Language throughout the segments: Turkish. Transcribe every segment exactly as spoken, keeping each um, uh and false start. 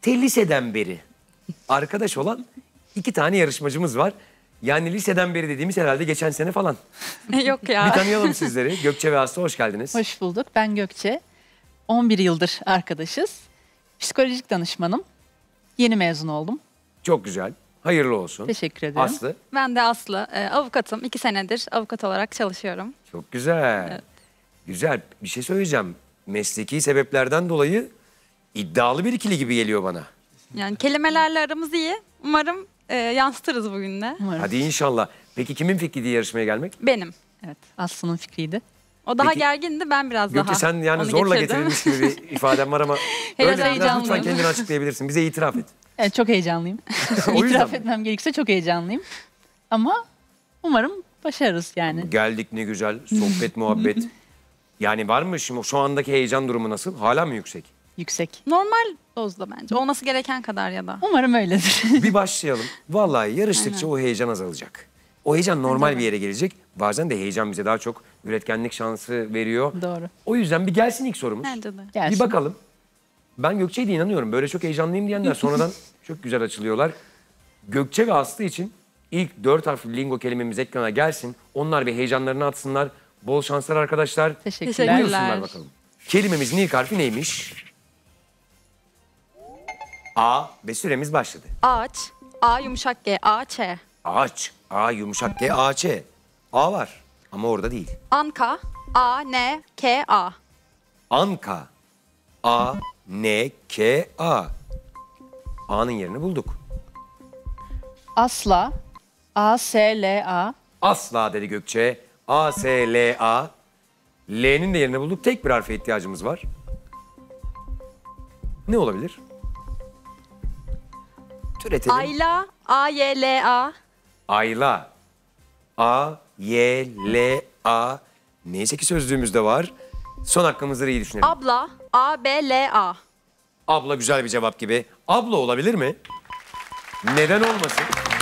te liseden beri arkadaş olan iki tane yarışmacımız var. Yani liseden beri dediğimiz herhalde geçen sene falan. Yok ya. Bir tanıyalım sizleri. Gökçe ve Aslı hoş geldiniz. Hoş bulduk. Ben Gökçe. on bir yıldır arkadaşız. Psikolojik danışmanım. Yeni mezun oldum. Çok güzel. Hayırlı olsun. Teşekkür ederim. Aslı. Ben de Aslı. Ee, avukatım. İki senedir avukat olarak çalışıyorum. Çok güzel. Evet. Güzel. Bir şey söyleyeceğim. Mesleki sebeplerden dolayı iddialı bir ikili gibi geliyor bana. Yani kelimelerle aramız iyi. Umarım e, yansıtırız bugün de. Umarım. Hadi inşallah. Peki kimin fikriydi yarışmaya gelmek? Benim. Evet, Aslı'nın fikriydi. O daha Peki- gergindi, ben biraz Gökçe daha. sen yani onu zorla getirdim. getirilmiş gibi bir ifaden var ama Biraz öyle biraz heyecanlıyım. lütfen kendini açıklayabilirsin. Bize itiraf et. Evet, çok heyecanlıyım. O yüzden İtiraf mi? etmem gerekirse çok heyecanlıyım. Ama umarım başarırız yani. Geldik ne güzel. Sohbet, muhabbet. Yani var mı şimdi şu andaki heyecan durumu nasıl? Hala mı yüksek? Yüksek. Normal dozda bence. Olması gereken kadar ya da. Umarım öyledir. Bir başlayalım. Vallahi yarıştıkça o heyecan azalacak. O heyecan normal bir yere gelecek. Bazen de heyecan bize daha çok üretkenlik şansı veriyor. Doğru. O yüzden bir gelsin ilk sorumuz. Bence de. Gelsin. Bir bakalım. Ben Gökçe'ye de inanıyorum. Böyle çok heyecanlıyım diyenler sonradan çok güzel açılıyorlar. Gökçe ve Aslı için ilk dört harfli lingo kelimemiz ekrana gelsin. Onlar bir heyecanlarını atsınlar. Bol şanslar arkadaşlar. Teşekkürler. Teşekkürler. Buyursunlar bakalım. Kelimemizin ilk harfi neymiş? A ve süremiz başladı. Ağaç. A yumuşak G. A Ç. Ağaç. A yumuşak G, A, Ç. A var ama orada değil. Anka. A N K A. Anka. A, N, K, A. A'nın yerini bulduk. Asla. A S L A. Asla dedi Gökçe. A, S, L, A. L'nin de yerini bulduk. Tek bir harfe ihtiyacımız var. Ne olabilir? Türetelim. Ayla. A Y L A. Ayla. A, Y, L, A. Neyse ki sözlüğümüzde var. Son hakkımızı iyi düşünelim. Abla. A B L A. Abla güzel bir cevap gibi. Abla olabilir mi? Neden olmasın?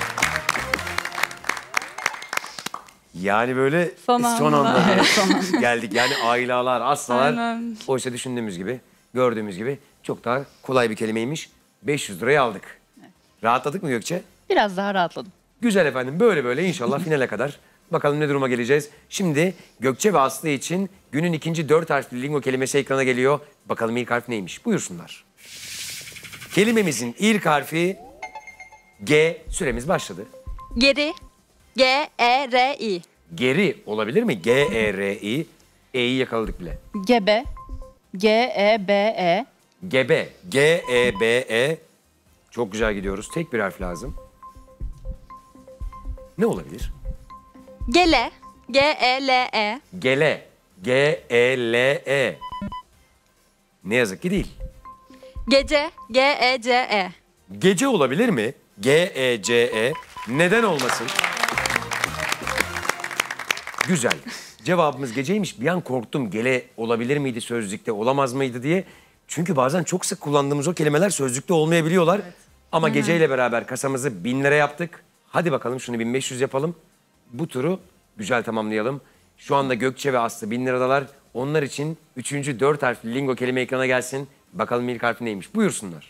Yani böyle Son son anda. anda Evet, son anda. geldik. Yani aylalar, aslalar. Aynen. Oysa düşündüğümüz gibi, gördüğümüz gibi çok daha kolay bir kelimeymiş. beş yüz lirayı aldık. Rahatladık mı Gökçe? Biraz daha rahatladım. Güzel efendim. Böyle böyle inşallah finale kadar. Bakalım ne duruma geleceğiz. Şimdi Gökçe ve Aslı için günün ikinci dört harfli lingo kelimesi ekrana geliyor. Bakalım ilk harf neymiş? Buyursunlar. Kelimemizin ilk harfi G. Süremiz başladı. Geri. G E R I. Geri olabilir mi? G, E, R, I. E'yi yakaladık bile. Gebe. G E B E. Gebe. G, E, B, E. Çok güzel gidiyoruz. Tek bir harf lazım. Ne olabilir? Gele. G E L E. Gele. G, E, L, E. Ne yazık ki değil. Gece. G E C E. Gece olabilir mi? G, E, C, E. Neden olmasın? Güzel. Cevabımız geceymiş. Bir an korktum. Gele olabilir miydi sözlükte, olamaz mıydı diye. Çünkü bazen çok sık kullandığımız o kelimeler sözlükte olmayabiliyorlar. Ama geceyle beraber kasamızı bin lira yaptık. Hadi bakalım şunu bin beş yüz yapalım. Bu turu güzel tamamlayalım. Şu anda Gökçe ve Aslı bin liradalar. Onlar için üçüncü dört harfli lingo kelime ekrana gelsin. Bakalım ilk harfi neymiş? Buyursunlar.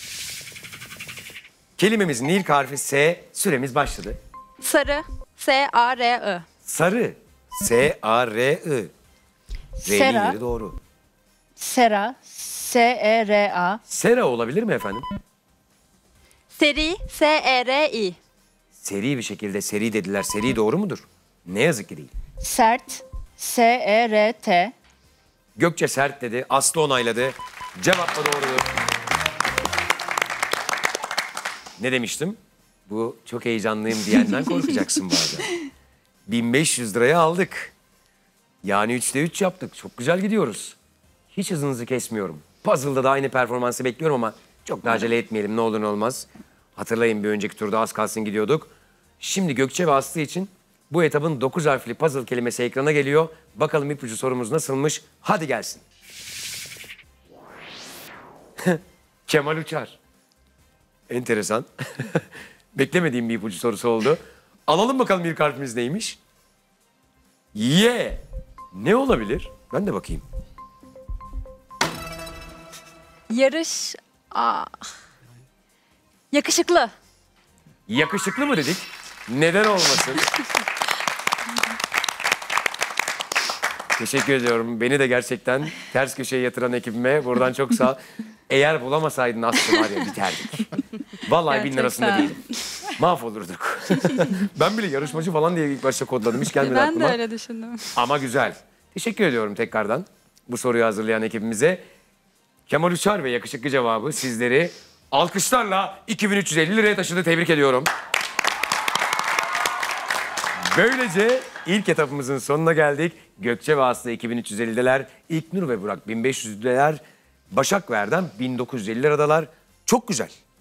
Kelimemizin ilk harfi S. Süremiz başladı. Sarı. S A R I. Sarı. S, A, R, I. R'nin Sera. yeri doğru. Sera. S E R A. Sera olabilir mi efendim? Seri. S E R I. Seri bir şekilde seri dediler. Seri doğru mudur? Ne yazık ki değil. Sert. S E R T. Gökçe sert dedi. Aslı onayladı. Cevap da doğrudur. Ne demiştim? Bu çok heyecanlıyım diyenden korkacaksın bazen. bin beş yüz liraya aldık. Yani üçte üç yaptık. Çok güzel gidiyoruz. Hiç hızınızı kesmiyorum. Puzzle'da da aynı performansı bekliyorum ama çok da acele etmeyelim ne olur ne olmaz. Hatırlayın bir önceki turda az kalsın gidiyorduk. Şimdi Gökçe ve Aslı için bu etapın dokuz harfli puzzle kelimesi ekrana geliyor. Bakalım ipucu sorumuz nasılmış? Hadi gelsin. Kemal Uçar. Enteresan. Beklemediğim bir ipucu sorusu oldu. Alalım bakalım ilk harfimiz neymiş? Y. Ne olabilir? Ben de bakayım. Yarış. Aa. Yakışıklı. Yakışıklı mı dedik? Neden olmasın? Teşekkür ediyorum. Beni de gerçekten ters köşeye yatıran ekibime buradan çok sağ. Eğer bulamasaydın Aslı var ya biterdik. Vallahi bin lirasında Gerçekten. değilim. Mahvolurduk. Ben bile yarışmacı falan diye ilk başta kodladım. Hiç gelmedi Ben aklıma. de öyle düşündüm. Ama güzel. Teşekkür ediyorum tekrardan bu soruyu hazırlayan ekibimize. Kemal Uçar ve yakışıklı cevabı sizleri alkışlarla iki bin üç yüz elli liraya taşıdı. Tebrik ediyorum. Böylece ilk etapımızın sonuna geldik. Gökçe ve Aslı iki bin üç yüz elli'deler. İlknur ve Burak bin beş yüz'deler. Başak ve Erdem bin dokuz yüz elli liradalar. Çok güzel.